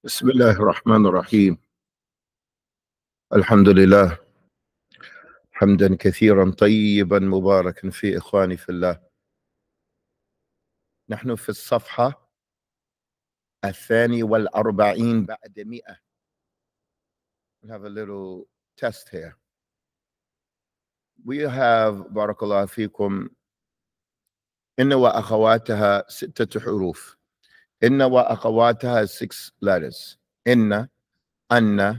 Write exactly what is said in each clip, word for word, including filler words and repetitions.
بسم الله الرحمن الرحيم. الحمد لله حمدا كثيرا طيبا مباركا فيه. إخواني في الله، نحن في الصفحة الثانية والأربعين بعد مئة. We have a little test here. We have بارك الله فيكم إن وأخواتها ستة حروف. إن وأخواتها six letters. إن، أن،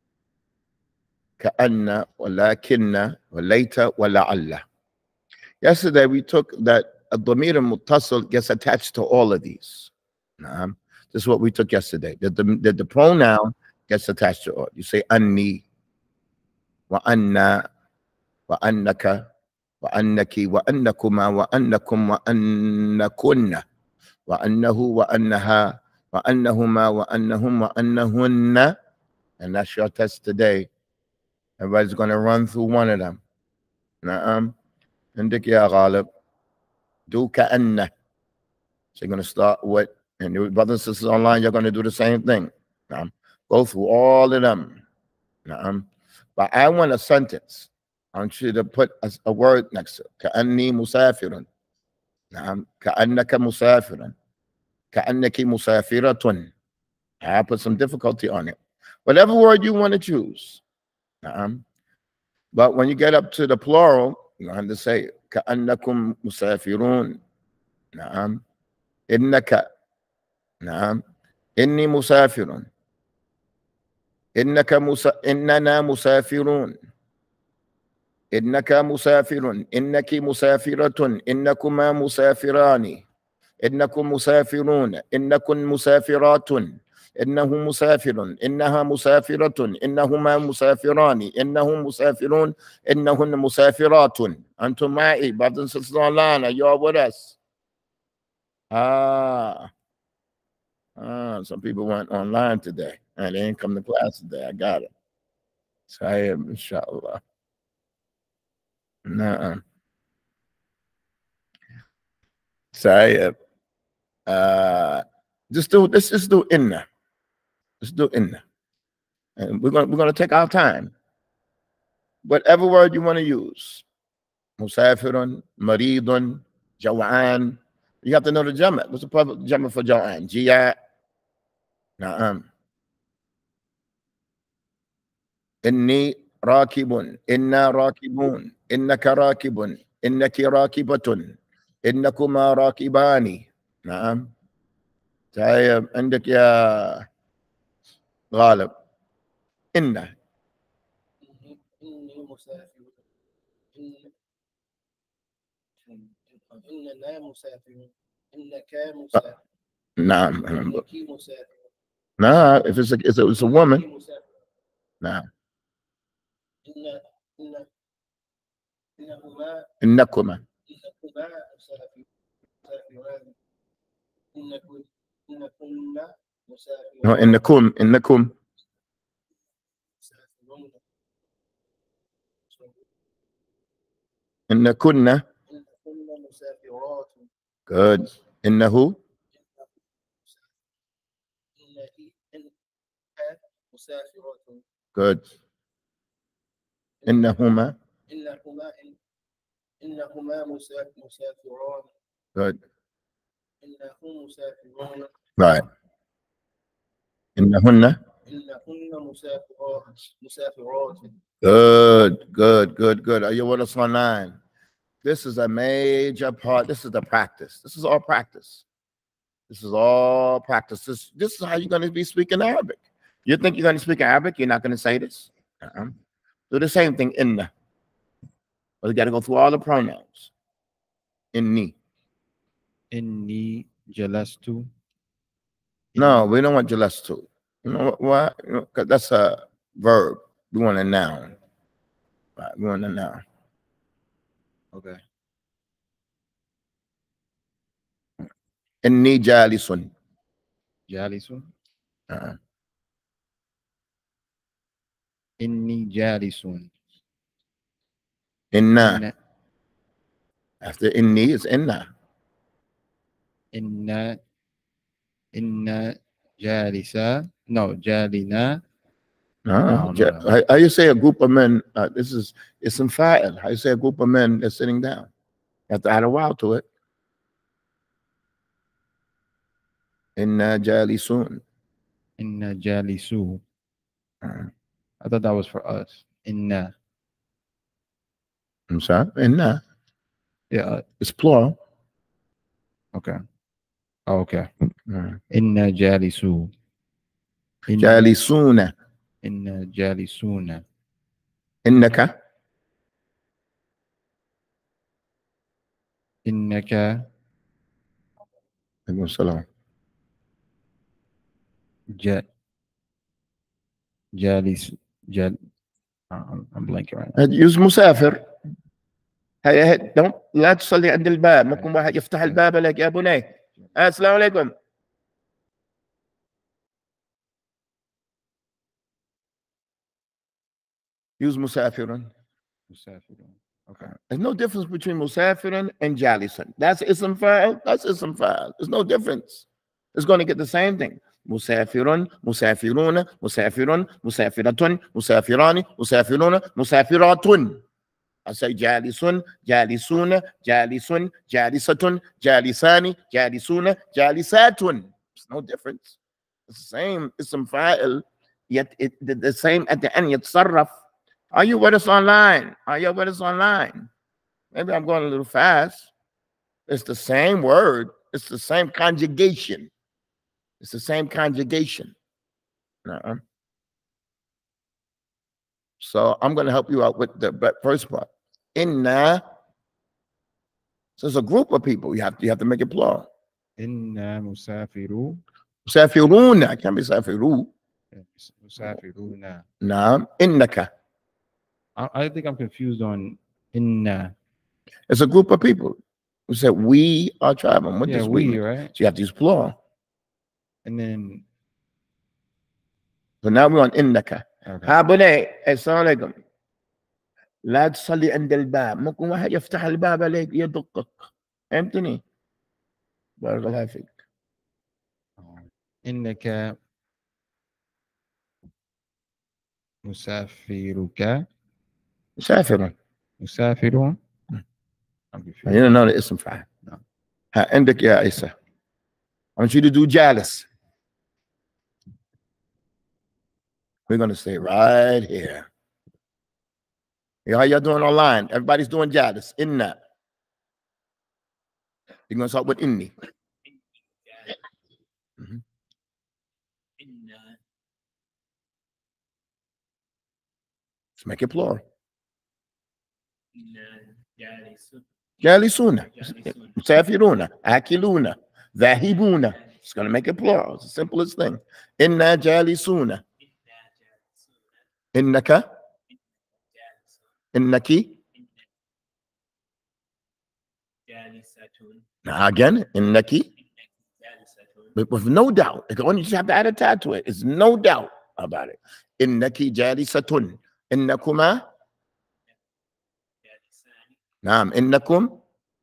كأن، ولكن، وليت، ولعل. Yesterday we took that الضمير المتصل gets attached to all of these. Nah, this is what we took yesterday. That the, the, the pronoun gets attached to all. You say أني وأنا وأنك وأنك وأنكما وأنكم وأنكن وأنه وأنها وأنهما وأنهم وأنهن. And that's your test today. Everybody's going to run through one of them. نعم. عندك يا غالب do كأنه. So you're going to start with, and your brothers and sisters online, you're going to do the same thing. Um, go through all of them. Um, but I want a sentence. I want you to put a, a word next to it. كأني مسافر. نعم. كأنك مسافر. كأنك مسافرة. I put some difficulty on it. Whatever word you want to choose. نعم. But when you get up to the plural, you have to say كأنكم مسافرون. نعم. إنك. نعم. إني مسافر. إنك مسا... إننا مسافرون. إنك مسافر. إنك مسافرة. إنكما مسافران. إنكم مسافرون. إنكن مسافرات. إنه مسافر. إنها مسافرة. إنهما مسافران. إنهم مسافرون. إنهن مسافرات. أنتم معي. بعض السلسلة لنا. You are with us. Ah. Ah, some people went online today and they didn't come to class today. I got it. Sahib, inshallah. Nah. Sahib. Uh, just do let's just do inna. Let's do inna. And we're gonna we're gonna take our time. Whatever word you want to use. Musafirun, maridun, jaw'an. You have to know the jama. What's the public jama for jaw'an? Jia. Na'am. Inni rakibun. Inna rakibun. Innaka rakibun. Innaki rakibatun. إنكما راكبان. نعم. طيب عندك يا غالب إن. إني مسافر. إننا مسافرون. إنك مسافر. نعم. إنك مسافر. نعم. If it's a, if it's a woman. نعم. إن إن إنهما. إنكما. إنكما مسافران. إنكم إنكن مسافرون. إنكم إنكم. مسافرون. إنكن. إنكن مسافرات. Good. إنه. إنك إنك مسافرات. Good. إنهما. إنهما إنهما مسافران. Good. إنهم مسافرون. Right. إنهن. إنهن مسافرات. مسافرات. Good, good, good, good. Are you with us on nine? This is a major part. This is the practice. This is all practice. This is all practice. This, this is how you're going to be speaking Arabic. You think you're going to speak Arabic? You're not going to say this. Uh-uh. Do the same thing. Inna. But you got to go through all the pronouns. Inni. Inni jalastu. No, we don't want jalastu. You know why? You know, 'cause that's a verb. We want a noun. Right, we want a noun. Okay. Inni jalisun. Jalisun. Uh-uh. Inni jalisun. Inna. Inna. After inni is inna. Inna. Inna jalisa. No, Jalina. No, No, ja- no, no. how, how you say a group of men? Uh, this is it's in fa'il. How you say a group of men that's sitting down? You have to add a wow to it. Inna jalisun. Inna Jalisu. Uh, I thought that was for us. Inna. I'm sorry. Inna. Yeah. uh, It's plural. Okay. Oh, okay. Uh, Inna Jalisu. Inna, Jalisuna. inna Jalisuna. Innaka. Innaka Alaikum salam. ja, Jalis. Jal. uh, I'm, I'm blanking right now. use مسافر. هي هي don't لا تصلي عند الباب. ممكن واحد يفتح الباب لك يا بني. آه، السلام عليكم. Use مسافر. Musafirun. Okay. There's no difference between musafirin and jalisan. That's ism fa'il. That's ism fa'il. There's no difference. It's going to get the same thing. Musafirun, musafiruna, musafirun, musafiratun, musafirani, musafiruna, musafiratun. I say jalisun, jalisuna, jalisun, jalisatun, jalisani, jalisuna, jalisatun. There's no difference. It's the same ism fa'il, yet it the, the same at the end. Yatsarraf. Are you with us online? Are you with us online? Maybe I'm going a little fast. It's the same word. It's the same conjugation. It's the same conjugation. Uh-uh. So I'm going to help you out with the first part. Inna. So it's a group of people. You have to, you have to make it plural. Inna Musafiru. Musafiruna. It can't be safiru. Yes, Musafiruna. Naam. Innaka. I, I think I'm confused on Inna. It's a group of people who said we are traveling. What Yeah, does we, we mean? right? So you have to use plural. And then, So now we're on innaka. okay. ها بني السلام عليكم. لا تصلي عند الباب. ممكن واحد يفتح الباب عليك يدقك. فهمتني؟ بارك الله فيك. إنك مسافرك. مسافر. مسافر. I'm confused. هنا نقول اسم فاعل. ها عندك يا عيسى. I want you to do جالس. We're going to stay right here. How y'all doing online? Everybody's doing جالس. Inna. You're going to start with inni. Mhm. Let's make it plural. جالسون. مسافرون. آكلون. ذاهبون. It's going to make it plural. It's the simplest thing. إنا جالسون. إنك. إنك. Now again, إنك. But with no doubt. You only just have to add a tag to it. It's no doubt about it. إنك جالسة. إنكما. نعم. إنكم.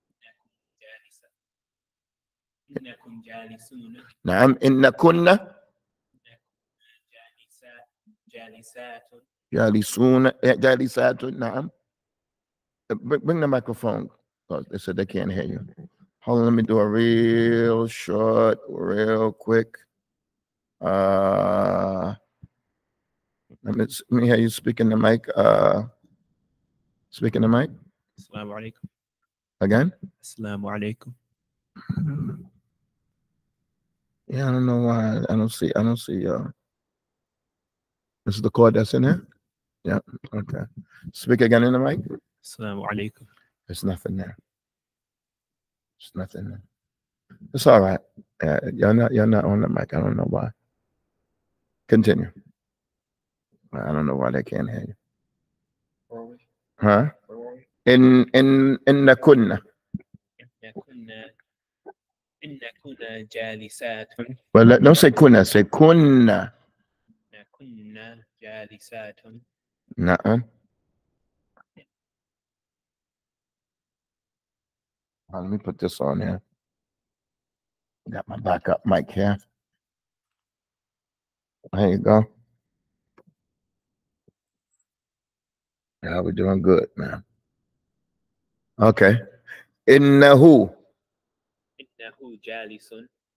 إنكم جالسون. نعم. إنكن. جالسات. جالسون. جالسات. نعم. Bring the microphone. Because they said they can't hear you. Hold on, let me do a real short, real quick. Uh, let me, let me hear you speak in the mic. Uh, speak in the mic. Assalamu alaikum. Again? Assalamu alaikum. Yeah, I don't know why. I don't see, I don't see, uh, this is the chord that's in here? Yeah, okay. Speak again in the mic. Assalamu alaikum. There's nothing there. There's nothing there. It's all right. Uh, you're not, you're not on the mic. I don't know why. Continue. I don't know why they can't hear you. Huh? In, in, in the kunna. إن كنا إن كنا جالسات. Well, let- don't say kunna, say kunna. إن كنا جالسات. Nuh-uh. Uh, let me put this on here. Got my backup mic here. There you go. Yeah, we're doing good, man. Okay. إنه. إنه جالس.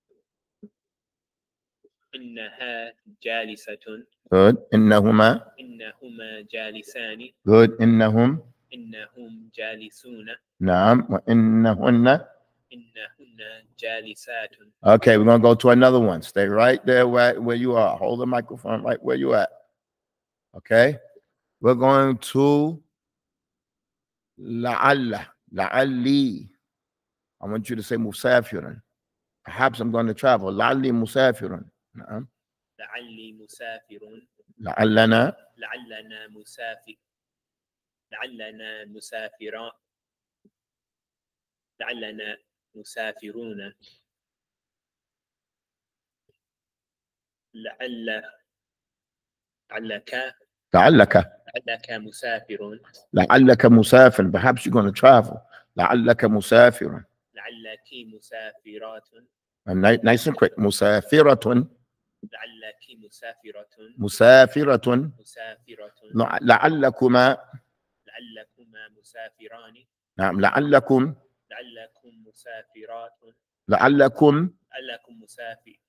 إنها جالسة. Good. إنهما. إنهما جالسان. Good. إنهم. إنهم جالسون. نعم. وإنهن. إنهن جالسات. Okay, we're gonna go to another one. Stay right there where, where you are. Hold the microphone right where you at. Okay. We're going to لعل. لعلي. I want you to say مسافر. Perhaps I'm going to travel. لعلي مسافر. نعم. لعلي مسافر. لعلنا. لعلنا مسافر. لعلنا مسافران. لعلنا مسافرون. لعل لعلك لعلك. لعلك مسافر. لعلك مسافر. Perhaps you're going to travel. لعلك مسافر. لعلك مسافرات. Nice and quick. مسافرة. لعلك مسافرة. مسافرة. مسافرة. لعلكما. لعلكما مسافران. نعم. لعلكم. لعلكم مسافرات. لعلكم. لعلكم مسافر.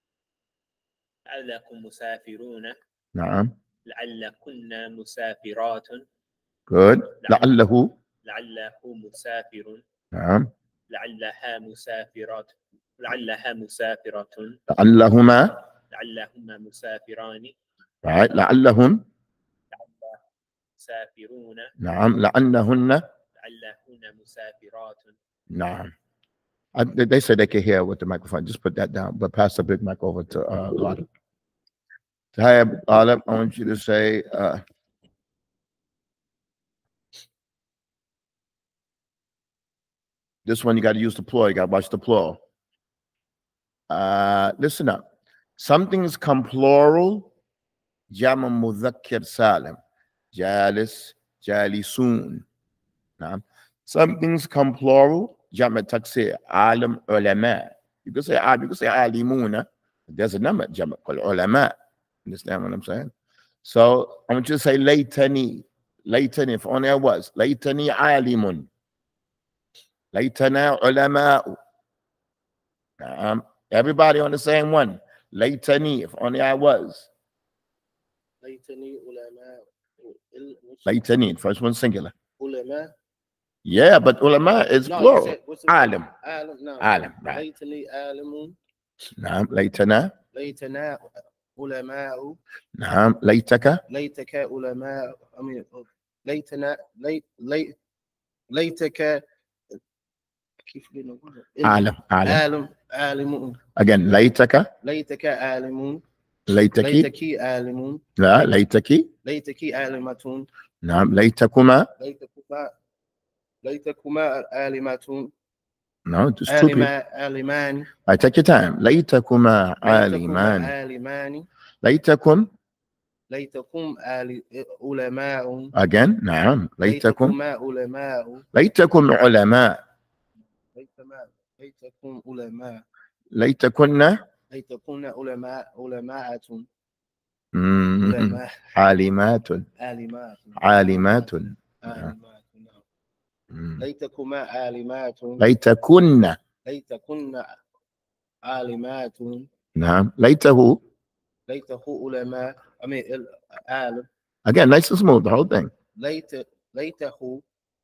لعلكم مسافرون. نعم. لعلكن مسافرات. Good. لعله. لعله مسافر. نعم. لعلها مسافرات. لعلها مسافرة. لعلهما. لعلهما مسافران. Right. لعلهم. مسافرون. نعم. لأنهن. لعلهن مسافرات. نعم. I, they said they could hear with the microphone. Just put that down, but pass the big mic over to uh, Ghalib. Tahib, Ghalib, I want you to say, uh, this one you got to use the plural. You got to watch the plural. Uh, listen up. Some things come plural. Jama mudhakkir salim. Jalis, jalisun. Some things come plural. Jama taksir. Alim, ulama. You can say alim, you can say alimuna. There's a number, jama called ulama. Understand what I'm saying? So I want you to say laytani. Laytani, if only I was. Laytani alimun. Laytana ulama. Um, everybody on the same one. Laytani, if only I was. ليتني علماء. Laytani, first one singular. علماء. Yeah, but ulama is No, you plural. said- what's the- Alim. Alim, no. Alim, right. ليتني عالم. نعم. ليتنا. ليتنا علماء. نعم. ليتك. ليتك علماء. I mean, ليتنا ليت ليت ليتك كيف بنقول؟ عالم. عالم. عالم عالم. Again, ليتك. ليتك عالم. ليتك. ليتك عالم. لا. ليتك. ليتك عالمة. نعم. ليتكما. ليتكما ليتكما عالمة. No, just two people. عالمان. I take your time. ليتكما ليتكما عالمان. عالمان. ليتكم. ليتكم عال- علماء. Again, نعم. ليتكم. ليتكما علماء. ليتكم علماء. ليتما ليتكم علماء. ليتكن. ليتكن علماء علماء. مم. علماء. عالمات. عالمات. عالمات. عالمات. مم. ليتكما عالمات. ليتكن. ليتكن عالمات. نعم. ليته. ليته علماء. I mean, عالم. Again, nice and smooth, the whole thing. ليت ليته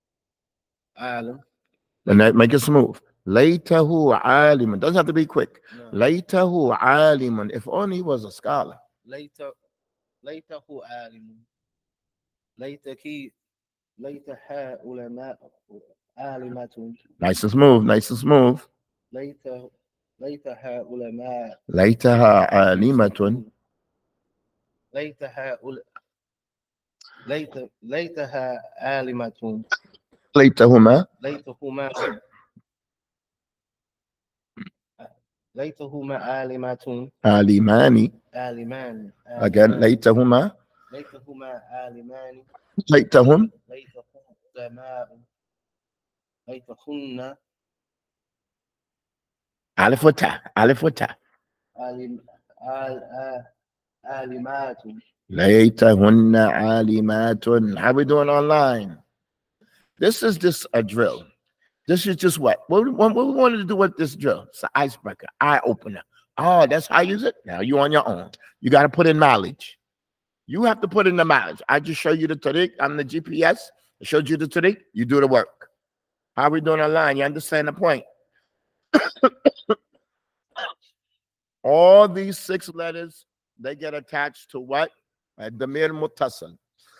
عالم. And that make it smooth. ليته عالم. Doesn't have to be quick. No. ليته عالم. If only he was a scholar. ليت ليته عالم. ليتك ليتها علماء عالمة. Nice and smooth, nice and smooth. ليت ليتها علماء. ليتها عالمة. ليتها عل- ليت ليتها عالمة. ليتهما. ليتهما ليتهما عالمة. عالمان. عالمان. Again, ليتهما. ليتهما عالمان. ليتهم. ليتهم علماء. ليتهن ألف وتاء. ألف وتاء. عالم عال- عالمات. ليتهن عالمات. How we doing online? This is just a drill. This is just what? What, we- what we wanted to do with this drill? It's an icebreaker, eye opener. Oh, that's how you use it? Now you on your own. You got to put in knowledge. You have to put in the knowledge. I just show you the tariq. I'm the G P S. I showed you the tariq. You do the work. How we doing online? You understand the point? All these six letters, they get attached to what? Damir Muttasil.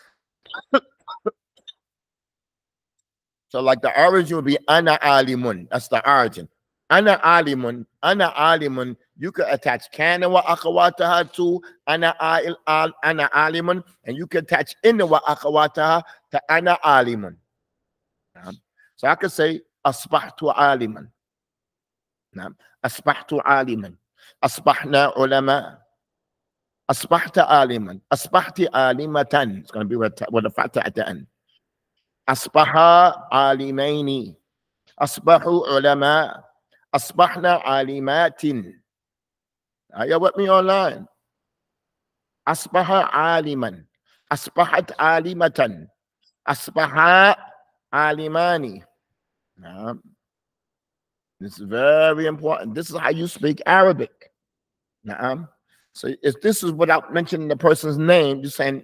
So like the origin would be Ana Alimun. That's the origin. Ana Alimun. Ana Alimun. You could attach Kana wa akhawataha to Ana al, al Ana Alimun, and you could attach Inna wa akhawataha to Ana Alimun. So I could say Asbahtu Aliman. Asbahtu Aliman. Asbahna ulama. Asbahta Aliman. Asbahti Alimatan. It's going to be with, with a fatah at the end. أصبح عالمين أصبحوا علماء أصبحنا عالمات. Are you with me online? أصبح عالما أصبحت عالمة أصبح عالمان. This is very important. This is how you speak Arabic. So if this is without mentioning the person's name, just saying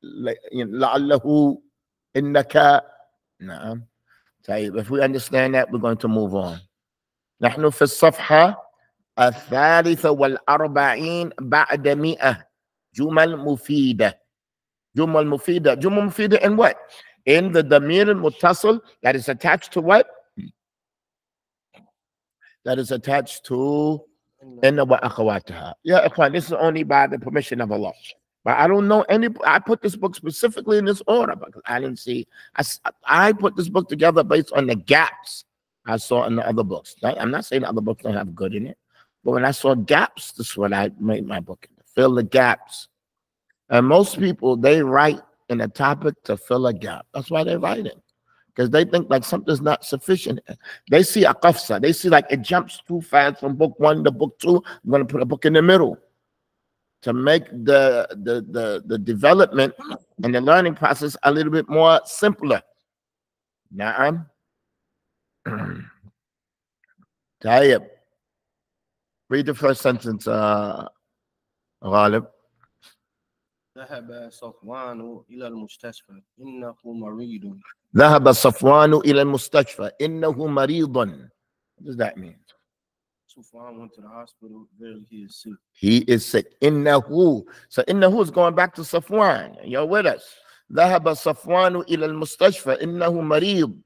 لعله إنك. نعم. طيب, if we understand that, we're going to move on. نحن في الصفحة الثالثة والأربعين بعد مئة. جمل مفيدة. جمل مفيدة. جمل مفيدة in what? In the damir al-muttasil that is attached to what? That is attached to inna wa akhawataha. Yeah, ikhwan, this is only by the permission of Allah. But I don't know any. I put this book specifically in this order because I didn't see. I, I put this book together based on the gaps I saw in the other books. I'm not saying the other books don't have good in it, but when I saw gaps, this is what I made my book. Fill the gaps. And most people, they write in a topic to fill a gap. That's why they write it, because they think like something's not sufficient. They see a qafsa. They see like it jumps too fast from book one to book two. I'm going to put a book in the middle to make the, the, the, the development and the learning process a little bit more simpler. Na'am. Tayyib. Read the first sentence, uh, Ghalib. ذهب صفوان إلى المستشفى إنه مريض. ذهب صفوان إلى المستشفى إنه مريض. What does that mean? Safwan went to the hospital. Verily, he is sick. He is sick. Innahu. So innahu is going back to Safwan. You're with us. ذهب صفوان إلى المستشفى إنه مريض.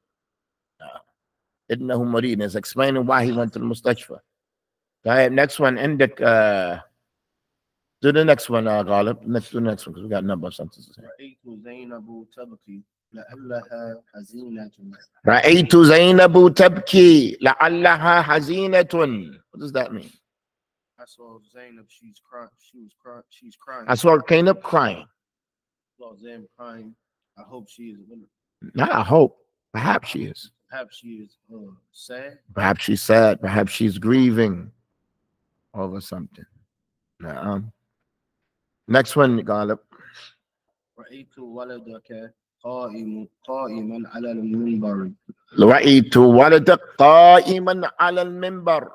إنه مريض is explaining why he went to the mustashfa. Okay, next one. عندك uh, do the next one, uh, Ghalib. Next, do the next one because we got a number of sentences here. رأيت زينب تبكي لعلها حزينة. رأيت زينب تبكي لعلها حزينة. What does that mean? I saw Zainab. She's crying. She was crying. She's crying. I saw Zainab crying. I saw Zainab crying. I hope she is. Not I hope. Perhaps she is. Perhaps she is uh, sad. Perhaps she's sad. Perhaps she's grieving over something. Um, next one, Ghalib. رأيت ولدك قائم قائما على المنبر. رأيت ولدك قائما على المنبر.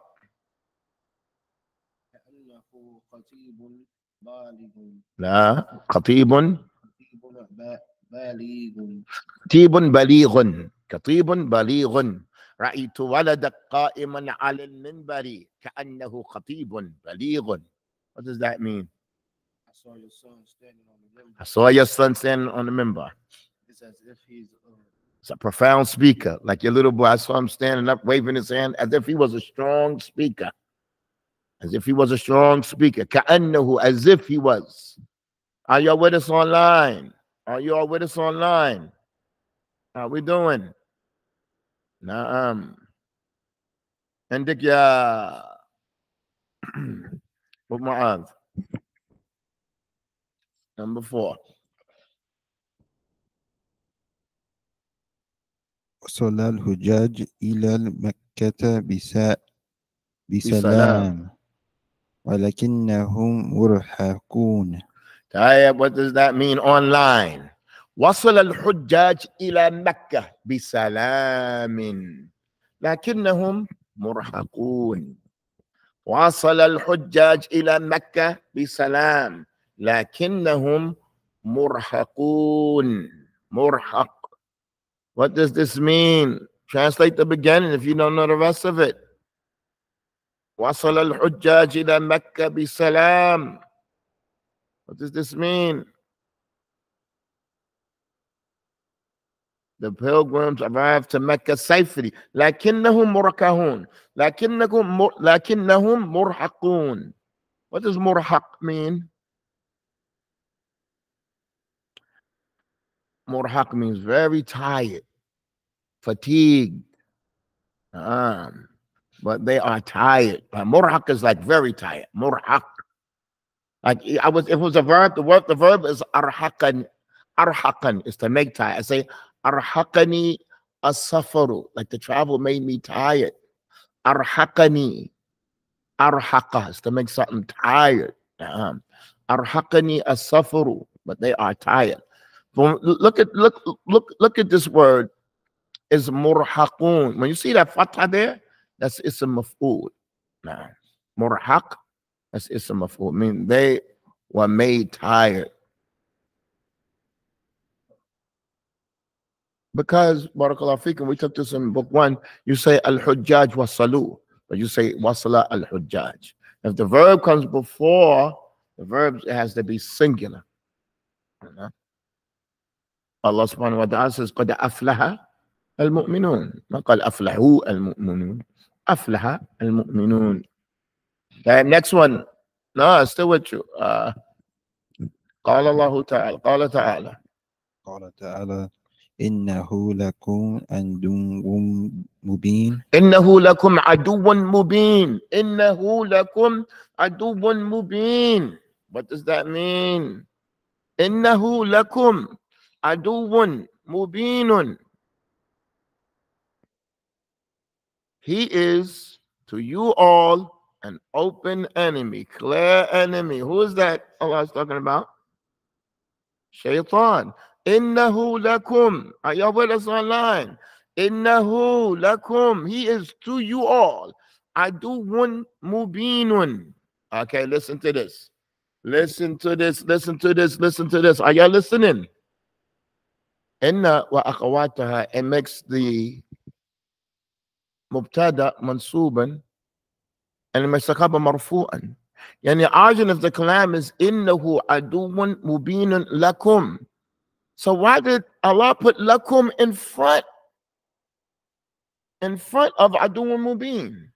كأنه خطيب بالغ. لا خطيب بالغ. خطيب بليغ. خطيب بليغ. رأيت ولدك قائما على المنبر كأنه خطيب بليغ. What does that mean? I saw your son standing on the minbar. I saw your son standing on the minbar. It's as if he's uh, it's a profound speaker. Like your little boy, I saw him standing up, waving his hand as if he was a strong speaker. As if he was a strong speaker. كأنه, as if he was. Are y'all with us online? Are you all with us online? How we doing? Naam. عندك يا أبو معاذ. Number four. وصل الحجاج إلى مكة بسا بسلام ولكنهم مرهقون. What does that mean online? وصل الحجاج إلى مكة بسلام لكنهم مرهقون. وصل الحجاج إلى مكة بسلام لكنهم مرهقون. مرهق. What does this mean? Translate the beginning if you don't know the rest of it. وصل الحجاج إلى مكة بسلام. What does this mean? The pilgrims arrived to Mecca safely. لكنهم مركهون. لكنهم لكنهم مرهقون. What does مرهق mean? مرهق means very tired, fatigued. Um, but they are tired. Murhaq is like very tired. Murhaq. Like I was, if it was a verb, the word, the verb is arhaqan. Arhaqan is to make tired. I say arhaqani as-safaru, like the travel made me tired. Arhaqani. Arhaqa is to make something tired. Um, arhaqani as-safaru, but they are tired. Look at look look look at this word. Is murhaqun. When you see that fatha there, that's ism maf'ul. Nah. Murhaq, that's ism maf'ul. I mean, they were made tired. Because, barakallahu feekum, we took this in book one, you say al-hujjaj wasalu, but you say wasala al-hujjaj. If the verb comes before, the verb has to be singular. Uh-huh. Allah subhanahu wa ta'ala says, قَدْ أَفْلَحَ المؤمنون. ما قال أفلحوا المؤمنون. أفلح المؤمنون. Okay, next one. No, still with you. Uh, قال الله تعالى. قال تعالى. قال تعالى إنه لكم عدو مبين. إنه لكم عدو مبين. إنه لكم عدو مبين. What does that mean? إنه لكم عدو مبين. He is to you all an open enemy, clear enemy. Who is that Allah is talking about? Shaitan. Innahu lakum. Are y'all with us online? Innahu lakum. He is to you all. Aduwwun mubinun. Okay, listen to this. Listen to this. Listen to this. Listen to this. Are y'all listening? Inna wa akhawataha. It makes the مبتدا منصوبا and لما يستقبل مرفوعا. يعني origin of the kalam is إنه عدو مبين لكم. So why did Allah put lakum in front in front of عدو مبين?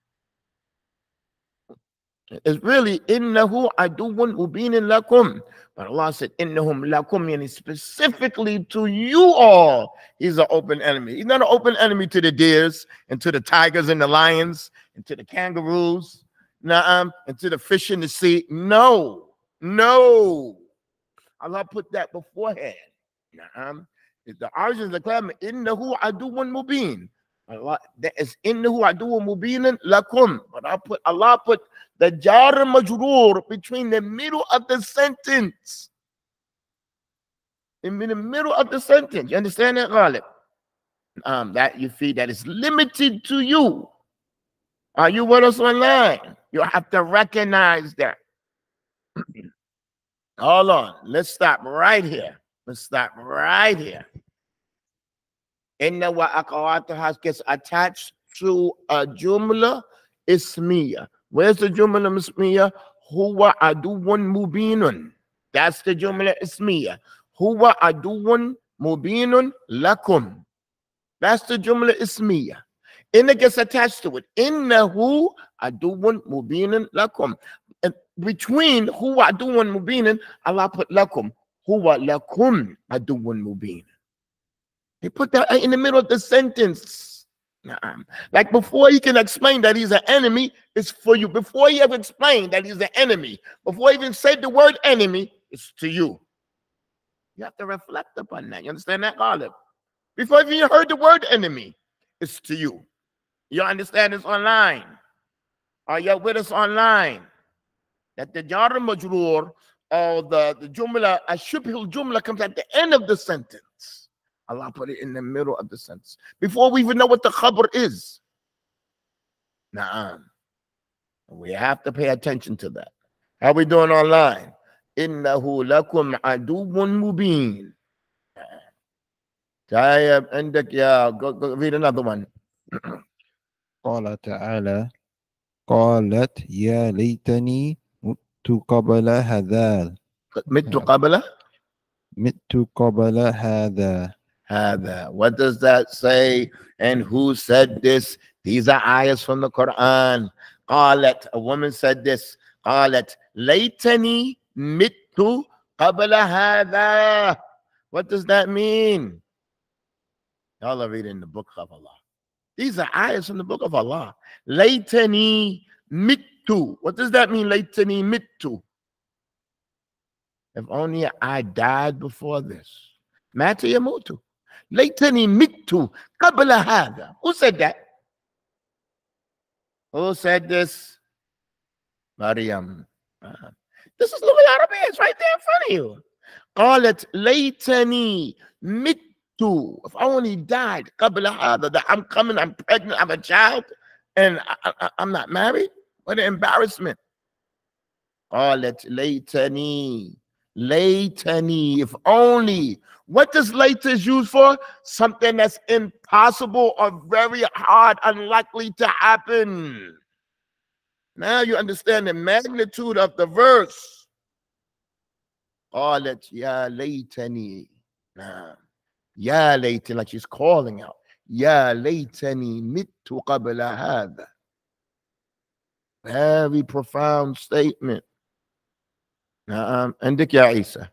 It's really إنه عدو مبين لكم. But Allah said إنهم لكم, يعني specifically to you all. He's an open enemy. He's not an open enemy to the deers and to the tigers and the lions and to the kangaroos, na'am, and to the fish in the sea. No, no. Allah put that beforehand. Na'am. The origin of the claim إنه عدو مبين. Allah, that is إنه عدو مبين لكم. But I put Allah put the jar majroor between the middle of the sentence. In the middle of the sentence. You understand that, Ghalib? Um, that you feel that is limited to you. Are you with us online? You have to recognize that. Hold on. Let's stop right here. Let's stop right here. Inna wa akhawataha gets attached to a jumla ismiya. Where's the jumla ismiya? Huwa aduwwun mubinun. That's the jumla ismiya. Huwa aduwwun mubinun lakum. That's the jumla ismiya. Inna gets attached to it. Innahu aduwwun mubinun lakum. And between huwa aduwwun mubinun, Allah put lakum. Huwa lakum aduwwun mubin. He put that in the middle of the sentence. Like before he can explain that he's an enemy, it's for you. Before he ever explained that he's an enemy, before he even said the word enemy, it's to you. You have to reflect upon that. You understand that, Ghalib? Before you even heard the word enemy, it's to you. You understand this online? Are you with us online? that the jar majroor or the, the jumla, a shibhul jumla comes at the end of the sentence. Allah put it in the middle of the sentence before we even know what the khabar is. Na'am. We have to pay attention to that. How we doing online? Innahu lakum aduwwun mubin. Tayyib, عندك يا go, go read another one. قال تعالى قالت يا ليتني مت قبل هذا مت قبل مت قبل هذا هذا. What does that say? And who said this? These are ayahs from the Quran. قالت, a woman said this. قالت ليتني مت قبل هذا. What does that mean? Y'all are reading the book of Allah. These are ayahs from the book of Allah. Laytani mittu. What does that mean? Laytani mittu. If only I died before this. Mata yamutu. Laytani mittu qabla hadha. Who said that? Who said this? Maryam. Uh, this is Lugha Arabiya. It's right there in front of you. قالت ليتني مت. If I only died, that I'm coming, I'm pregnant, I'm a child, and I, I, I'm not married. What an embarrassment. قالت ليتني ليتني. If only. What does later is used for? Something that's impossible or very hard, unlikely to happen. Now you understand the magnitude of the verse. قالت يا ليتني. Nah. Ya laytani, like she's calling out. Ya laytani mittu qabla hadha. Very profound statement. Naam. عندك يا عيسى.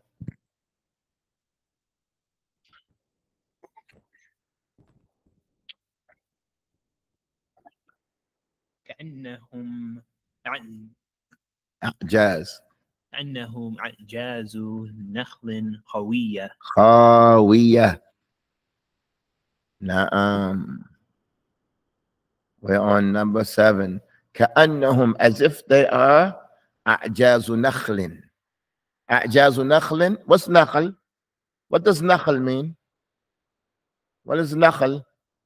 كأنهم عن أعجاز. كأنهم أعجاز نخل خوية. خاوية. Naam. We're on number seven. كأنهم, as if they are أعجاز نخل. أعجاز نخل. What's nakhl? What does nakhl mean? What is nakhl?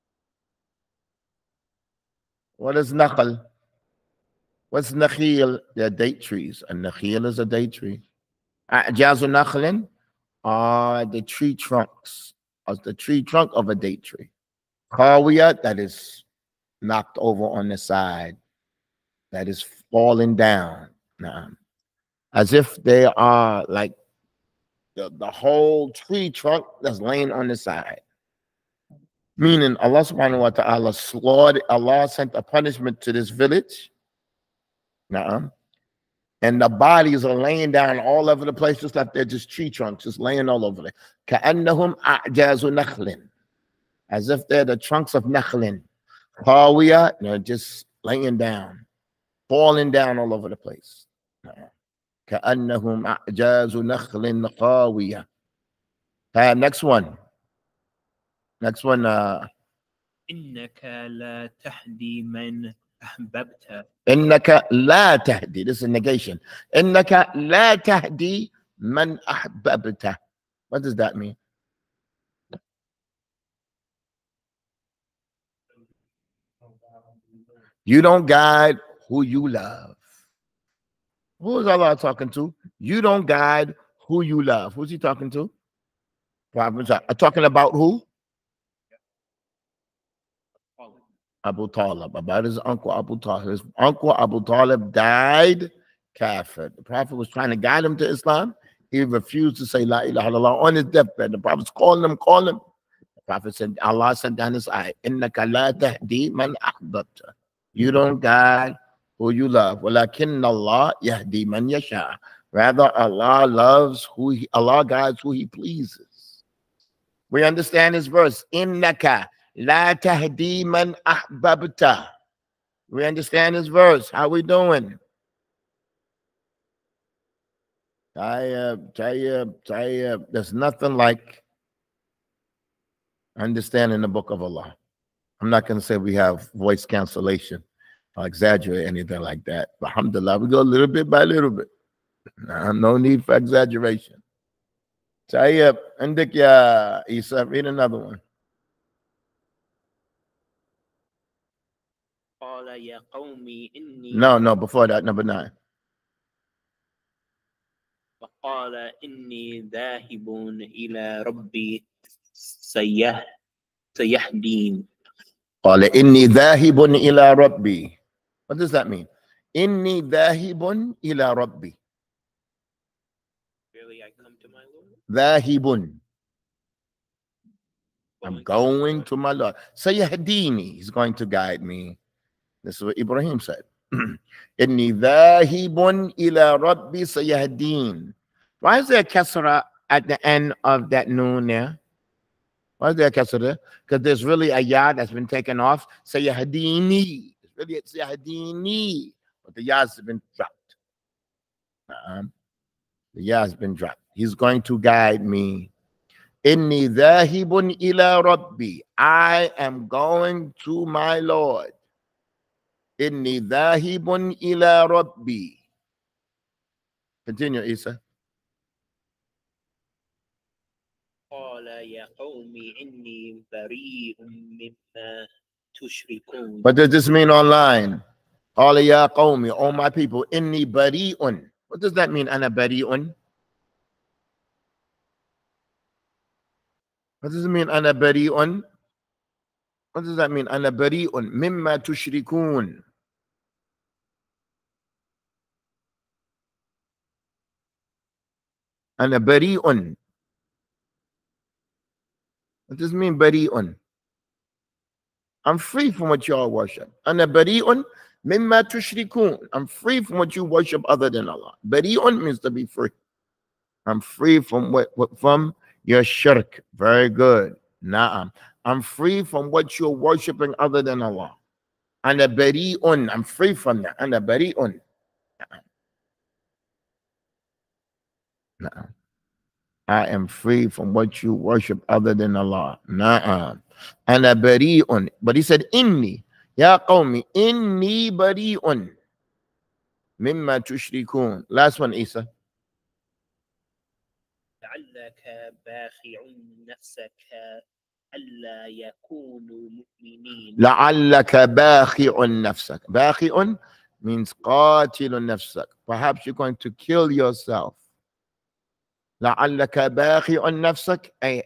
What is nakhl? What's nakhil? They're date trees. A nakhil is a date tree. أعجاز نخل are the tree trunks. As the tree trunk of a date tree. Khawiyah, that is knocked over on the side, that is falling down. Nah. As if they are like the, the whole tree trunk that's laying on the side. Meaning Allah subhanahu wa ta'ala slaughtered, Allah sent a punishment to this village. Nah. And the bodies are laying down all over the place, just like they're just tree trunks, just laying all over there. كأنهم أعجاز نخل. As if they're the trunks of nakhlin. Khawiyah, they're just laying down, falling down all over the place. كأنهم أعجاز نخل خاوية. Uh, next one. Next one. Uh, إنك لا تهدي من أحببت. إنك لا تهدي. This is negation. إنك لا تهدي من أحببت. What does that mean? You don't guide who you love. Who is Allah talking to? You don't guide who you love. Who's he talking to? Prophets are talking about who? Abu Talib. About his uncle Abu Talib. His uncle Abu Talib died kafir. The Prophet was trying to guide him to Islam. He refused to say La ilaha illallah on his deathbed. The Prophet's calling him, calling him. The Prophet said, Allah sent down his ayah. Innaka la tahdi man ahbabta. You don't guide who you love. Walakinna Allah yahdi man yasha. Rather, Allah loves who he, Allah guides who he pleases. We understand this verse. Innaka la tahdi man ahbabta. We understand this verse. How we doing? Tayyib, tayyib, tayyib. There's nothing like understanding the book of Allah. I'm not going to say we have voice cancellation. or exaggerate anything like that. But alhamdulillah, we go little bit by little bit. No need for exaggeration. Tayyib, Indik ya Isa, read another one. قال يا قوم إني No, no, before that, number nine. فقال إني ذاهب إلى ربي سيه سيهدين. قال إني ذاهب إلى ربي. What does that mean? إني ذاهب إلى ربي. Really, I come to my Lord. ذاهب. I'm going to my Lord. سيهديني. He's going to guide me. This is what Ibrahim said. إني ذاهب إلى ربي سيهدين. Why is there a kasra at the end of that noon there? Why is there a kasra there? Because there's really a ya that's been taken off. Sayyahadini. It's really it's Sayyahadini. But the ya has been dropped. Uh-huh. The ya has been dropped. He's going to guide me. Inni dhahibun ila rabbi. I am going to my Lord. Inni dhahibun ila rabbi. Continue, Isa. قال يا قوم إني بريء مما تشركون. What does this mean online? قال يا قومي, all my people, inni bari'un. What does that mean, ana bari'un? What does it mean, ana bari'un? What does that mean, ana bari'un mimma tushrikun? Ana bari'un. What does it mean, bari'un? I'm free from what y'all worship. Ana bari'un mimma tushrikun. I'm free from what you worship other than Allah. Bari'un means to be free. I'm free from what, what from your shirk. Very good. Na'am. I'm free from what you're worshiping other than Allah. Ana bari'un. I'm free from that. Ana bari'un. Na'am. I am free from what you worship other than Allah. Na'am. Ana bari'un. But he said, inni. Ya qawmi, inni bari'un mimma tushrikun. Last one, Isa. لعلك باخع نفسك ألا يكونوا مؤمنين. لعلك باخع نفسك. باخع means قاتل نفسك. Perhaps you're going to kill yourself. لعلك باخع نفسك أي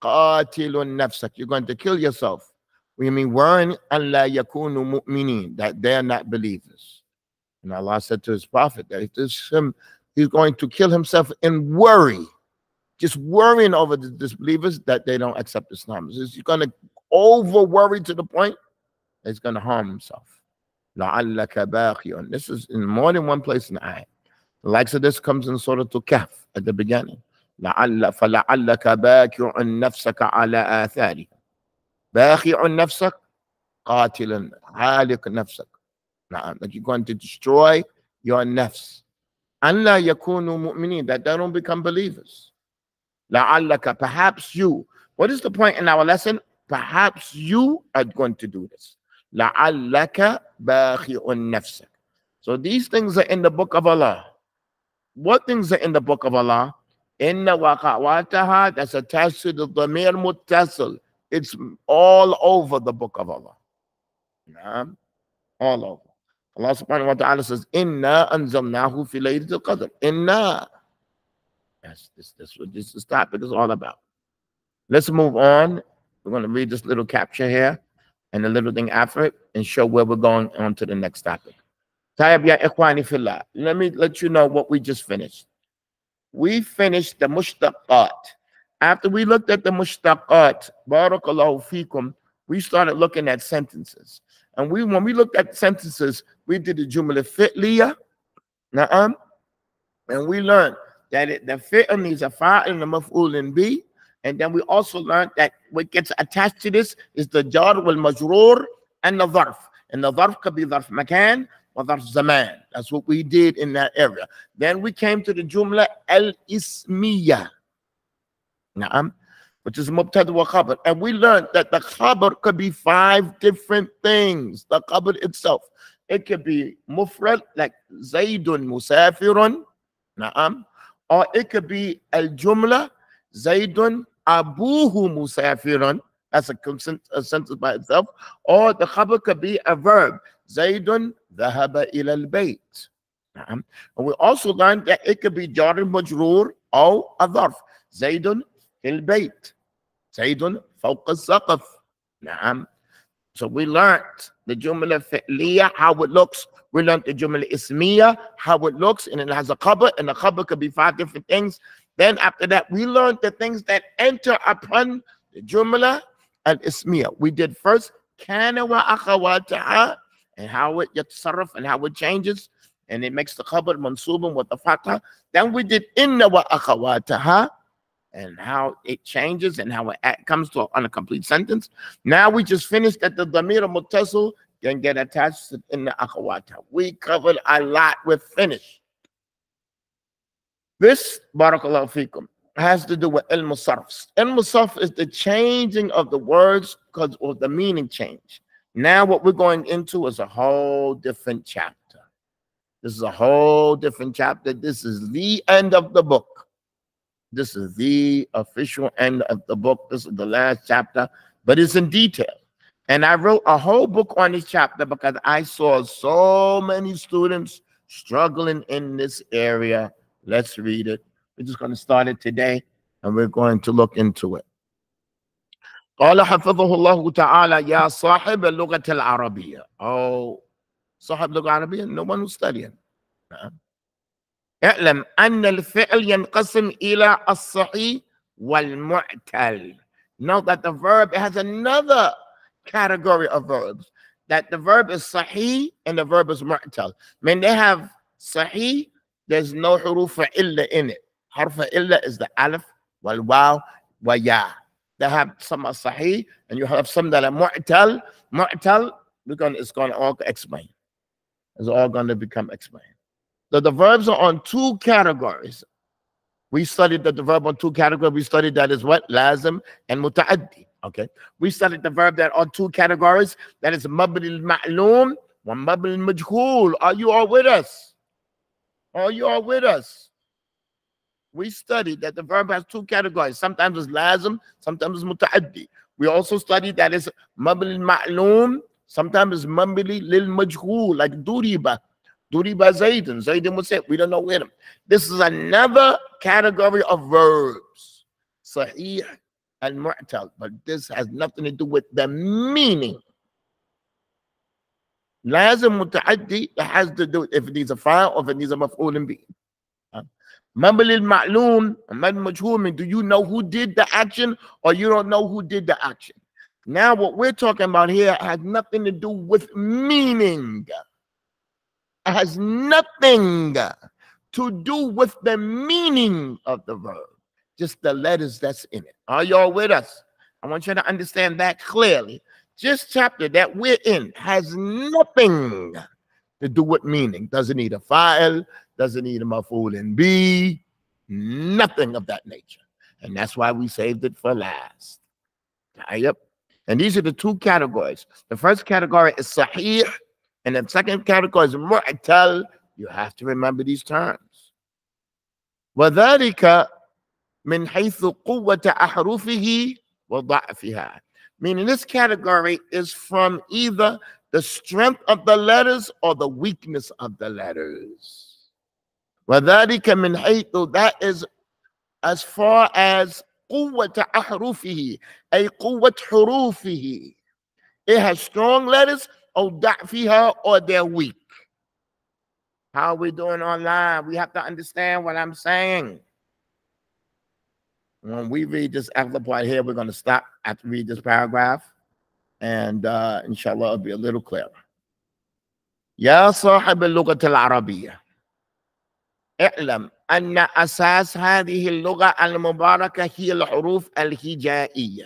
قاتل نفسك. You're going to kill yourself. We mean worrying ألا يكونوا مؤمنين, that they're not believers. And Allah said to his prophet that if this him, he's going to kill himself in worry. Just worrying over the disbelievers that they don't accept Islam. He's going to over worry to the point that he's going to harm himself. لَعَلَّكَ بَاخِعٌ. This is in more than one place in the ayah. The likes of this comes in Surah Al-Kahf at the beginning. لَعَلَّ فَلَعَلَّكَ بَاكِعٌ نَفْسَكَ عَلَى آثَارِهِ. بَاخِعٌ نَفْسَكَ قَاتِلٌ عَالِقٌ نَفْسَكَ. Like you're going to destroy your nafs. أَنْ لَا يَكُونُوا مُؤْمِنِينَ. That they don't become believers. لَعَلَّكَ, perhaps you. What is the point in our lesson? Perhaps you are going to do this. لَعَلَّكَ بَاخِعٌ نَفْسَكَ. So these things are in the book of Allah. What things are in the book of Allah? Inna waqa'wataha, that's attached to the dhamir muttasil. It's all over the book of Allah. Naam. All over. Allah subhanahu wa ta'ala says, Inna anzalnahu fi laylatil qadr. Inna. Yes, this, this what this, this topic is all about. Let's move on. We're going to read this little capture here and the little thing after it and show where we're going on to the next topic. Tayyib ya ikhwani fillah. Let me let you know what we just finished. We finished the mushtaqat. After we looked at the mushtaqat, barakallahu fikum, we started looking at sentences. And we when we looked at sentences, we did the jumla fi'liya. Na'am. And we learned that it, the fi'l needs a fa'il and a maf'ul bi. And then we also learned that what gets attached to this is the jar wal majroor and the dharf. And the dharf could be dharf makan or dharf zaman. That's what we did in that area. Then we came to the jumla al-ismiya. Na'am. Which is mubtada wa khabar. And we learned that the khabar could be five different things. The khabar itself. It could be mufrad, like Zaydun musafirun, na'am. Or it could be al-jumla, Zaydun abuhu musafirun. That's a, a sentence by itself. Or the khabar could be a verb, Zaydun dhahaba ila al-bayt. And we also learned that it could be jar majroor or a dharf. Zaydun fil bayt. Zaydun fawq al-saqaf. Na'am. So we learned the jumla fi'liya, how it looks. We learned the jumla ismiya, how it looks, and it has a khabar, and the khabar could be five different things. Then after that, we learned the things that enter upon the jumla and ismiya. We did first kana wa akhawataha, and how it yatsarraf and how it changes, and it makes the khabar mansubun with the fatha. Then we did inna wa akhawataha, and how it changes and how it comes to on a complete sentence. Now we just finished that the dhamir muttasil can get attached in the akhawata. We covered a lot with finish. This, barakallahu fikum, has to do with ilm sarf. Ilm sarf is the changing of the words because of the meaning change. Now what we're going into is a whole different chapter. This is a whole different chapter. This is the end of the book. This is the official end of the book. This is the last chapter, but it's in detail. And I wrote a whole book on this chapter because I saw so many students struggling in this area. Let's read it. We're just going to start it today, and we're going to look into it. قال حفظه الله تعالى يا صاحب اللغة العربية. Oh, صاحب اللغة العربية, no one who's studying. اعلم أن الفعل ينقسم إلى الصحيح والمعتل. Note that the verb has another category of verbs. That the verb is sahih and the verb is mu'tal. When they have sahih, there's no huruf illa in it. Harf illa is the alif, wal waw, wa ya. They have some are sahih and you have some that are mu'tal. Mu'tal, we're going, it's going to all explain. It's all going to become explained. So the verbs are on two categories. We studied that the verb on two categories. We studied that as what? Lazim and muta'addi. Okay. We studied the verb that on two categories. That is mabni al-ma'loom wa mabni al-majhul. Are you all with us? Are you all with us? We studied that the verb has two categories. Sometimes it's lazim, sometimes it's muta'addi. We also studied that it's mabni al-ma'loom, sometimes it's mabni lil-majhul, like duriba. Duriba Zaydun. Zaydun was said. We don't know where them. This is another category of verbs. Sahih and mu'tal. But this has nothing to do with the meaning. Lazim muta'addi, that has to do with if it needs a file or if it needs a maf'ul bi. Mabni al-ma'loom, mabni majhul, do you know who did the action or you don't know who did the action? Now what we're talking about here has nothing to do with meaning. It has nothing to do with the meaning of the verb, just the letters that's in it. Are y'all with us? I want you to understand that clearly. This chapter that we're in has nothing to do with meaning. Doesn't need a file, doesn't need a maf'ul in B, nothing of that nature. And that's why we saved it for last. Yep. And these are the two categories. The first category is sahih, and the second category is mu'tal. You have to remember these terms. وَذَلِكَ مِنْ حَيْثُ قُوَّةَ أَحْرُفِهِ وَضَعْفِهَا. Meaning this category is from either the strength of the letters or the weakness of the letters. وَذَلِكَ مِنْ حَيْثُ, that is as far as قُوَّةَ أَحْرُفِهِ, أي قُوَّةَ حُرُوفِهِ. It has strong letters, or ضعفها, or they're weak. How are we doing online? We have to understand what I'm saying. When we read this alphabet part here, we're going to stop after read this paragraph, and uh, inshallah it'll be a little clearer. يا صاحب اللغة العربية اعلم أن أساس هذه اللغة المباركة هي الحروف الهجائية.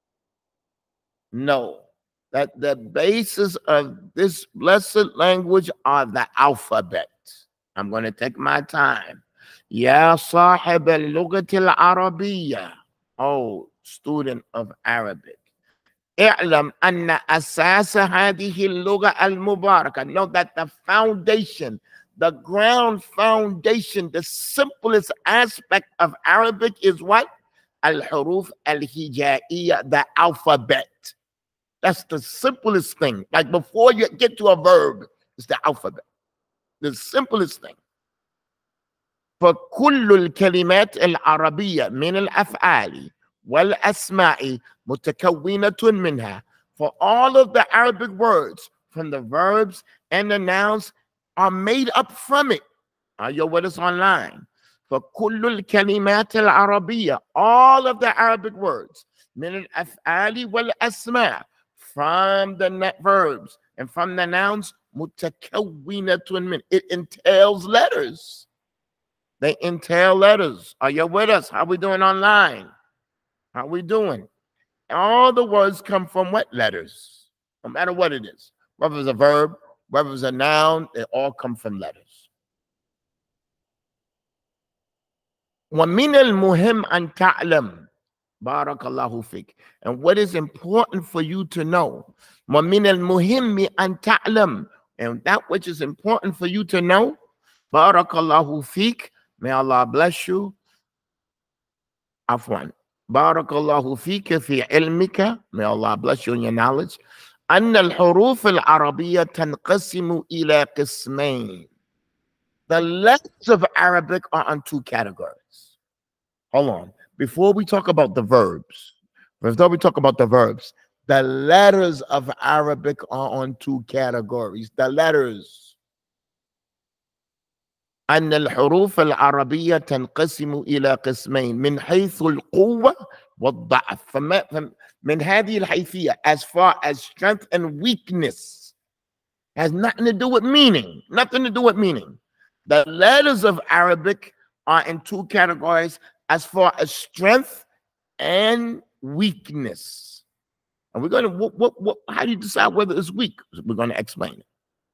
No. That the basis of this blessed language are the alphabet. I'm going to take my time. Ya sahib al-lughati al-arabiyya. Oh, student of Arabic. اعلم أن أساس هذه اللغة المباركة. Know that the foundation, the ground foundation, the simplest aspect of Arabic is what? Al-huruf al-hijaiya, the alphabet. That's the simplest thing. Like before you get to a verb, it's the alphabet. The simplest thing. فكل الكلمات العربية من الأفعال والأسماء متكونة منها. For all of the Arabic words, from the verbs and the nouns, are made up from it. Are you with us online? فكل الكلمات العربية, all of the Arabic words, من الأفعال والأسماء, from the verbs and from the nouns, متكونة من. It entails letters. They entail letters. Are you with us? How we doing online? How we doing? All the words come from what? Letters. No matter what it is. Whether it's a verb, whether it's a noun, they all come from letters. وَمِنَ الْمُهِمْ أَن تَعْلَمْ Barakallahu fik. And what is important for you to know? وَمِنَ الْمُهِمِّ أَن تَعْلَمْ. And that which is important for you to know, Barakallahu fik. May Allah bless you. Afwan. Barakallahu fika fi ilmika. May Allah bless you in your knowledge. أن الحروف العربية تنقسم إلى قسمين. The letters of Arabic are on two categories. Hold on. Before we talk about the verbs, before we talk about the verbs, the letters of Arabic are on two categories. The letters. أن الحروف العربية تنقسم إلى قسمين من حيث القوة والضعف. من هذه الحيثية, as far as strength and weakness, has nothing to do with meaning. Nothing to do with meaning. The letters of Arabic are in two categories as far as strength and weakness. And we're going to, what, what, what, how do you decide whether it's weak? We're going to explain it.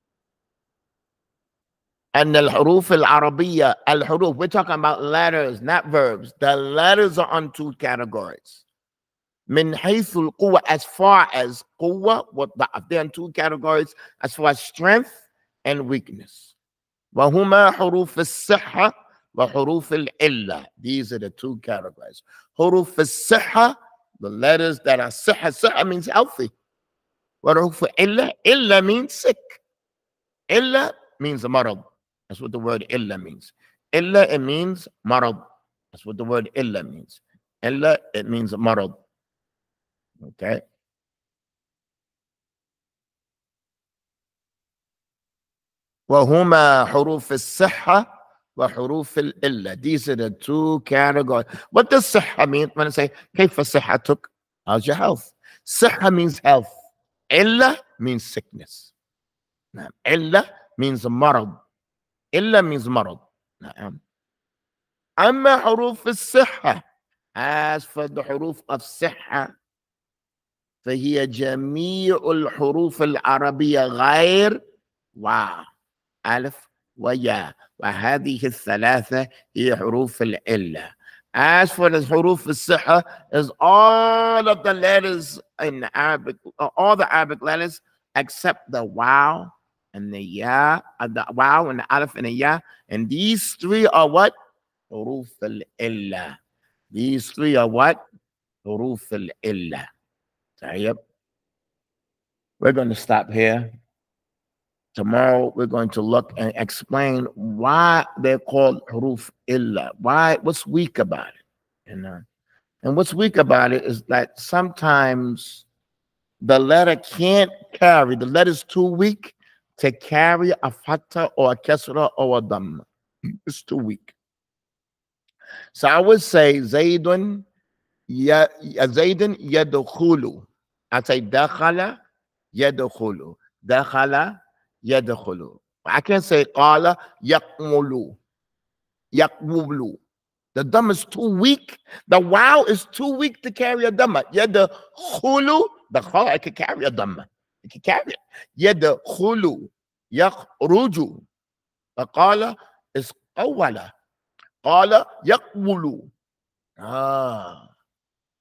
And the الحروف العربية, الحروف, we're talking about letters, not verbs. The letters are on two categories. من حيث القوة, as far as قوة والضعف. They're in two categories as far as strength and weakness. وهما حروف الصحة وحروف العلة. These are the two categories. حروف الصحة, the letters that are صحة. صحة means healthy. وحروف العلة, إلا means sick. إلا means مرض. That's what the word illa means. Illa, it means marad. That's what the word illa means. Illa, it means marad. Okay. وهما حروف الصحة وحروف الإلا. These are the two categories. What does صحة mean? When I say كيف صحتك? How's your health? صحة means health. إلا means sickness. إلا means marad. إلا means مرض. نعم. أما حروف الصحة, as for the حروف of صحة, فهي جميع الحروف العربية غير واو ألف وياء, وهذه الثلاثة هي حروف العلة. As for the حروف الصحة, is all of the letters in Arabic, all the Arabic letters except the wow and the ya, and the wow and the alif and the ya, and these three are what? Huruf al-illa. These three are what? Huruf al-illa. Tayyib. We're going to stop here. Tomorrow we're going to look and explain why they're called huruf illa. Why? What's weak about it? You know, and what's weak about it is that sometimes the letter can't carry. The letter's too weak to carry a fatha or a kasra or a dhamma. It's too weak. So I would say Zaydun ya Zaydun yadkhulu. I say dakhala yadkhulu. Dakhala yadkhulu. I can't say qala yaqmulu. Yaqmulu. The dhamma is too weak. The wow is too weak to carry a dhamma. Yadkhulu. The kha I can carry a dhamma. You can carry it. يدخل يخرج. فقال is أولا. قال يقبل. Ah.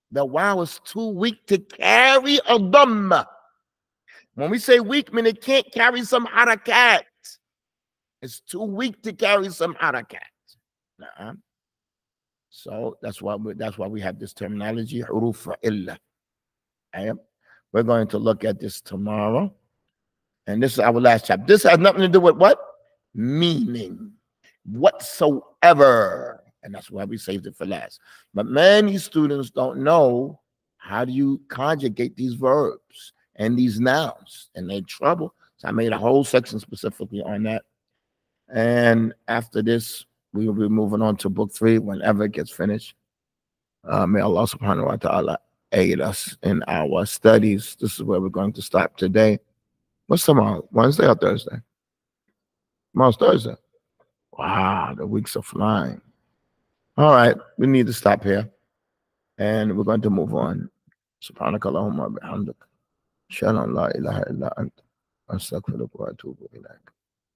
The waw is too weak to carry a dhamma. When we say weak, mean it can't carry some harakat. It's too weak to carry some harakat. Uh-huh. So that's why we, that's why we have this terminology, huruf illa. Okay? We're going to look at this tomorrow. And this is our last chapter. This has nothing to do with what? Meaning. Whatsoever. And that's why we saved it for last. But many students don't know how do you conjugate these verbs and these nouns, and they're in trouble. So I made a whole section specifically on that. And after this, we will be moving on to book three whenever it gets finished. Uh, may Allah subhanahu wa ta'ala aid us in our studies. This is where we're going to stop today. What's tomorrow? Wednesday or Thursday? Tomorrow's Thursday. Wow, the weeks are flying. All right, we need to stop here. And we're going to move on. Subhanakallahumma bihamdik. Shalom la ilaha illa ant. Astaghfiruka wa atubu ilaik.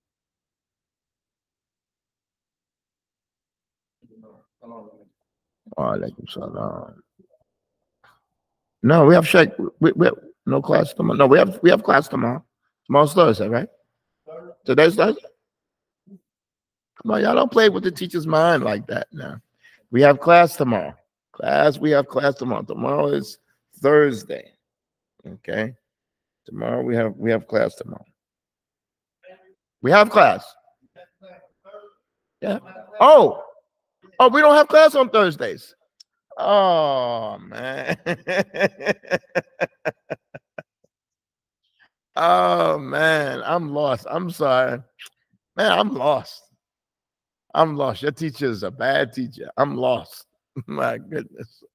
Walaikum salam. No, we have shake. We, we have no class tomorrow. No, we have we have class tomorrow. Tomorrow's Thursday, right? Today's Thursday. Come on, y'all don't play with the teacher's mind like that now. We have class tomorrow. Class, we have class tomorrow. Tomorrow is Thursday. Okay. Tomorrow we have we have class tomorrow. We have class. Yeah. Oh. Oh, we don't have class on Thursdays. Oh man. Oh man, I'm lost. I'm sorry. Man, I'm lost. I'm lost. Your teacher is a bad teacher. I'm lost. My goodness.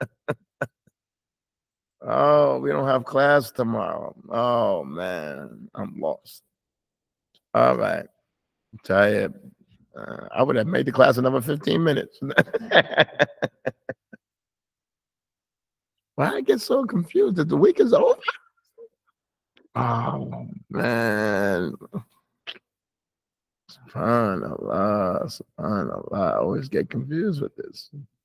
Oh, we don't have class tomorrow. Oh man, I'm lost. All right. I'm tired. Uh, I would have made the class another fifteen minutes. Why I get so confused that the week is over? Oh man. SubhanAllah, SubhanAllah. I always get confused with this.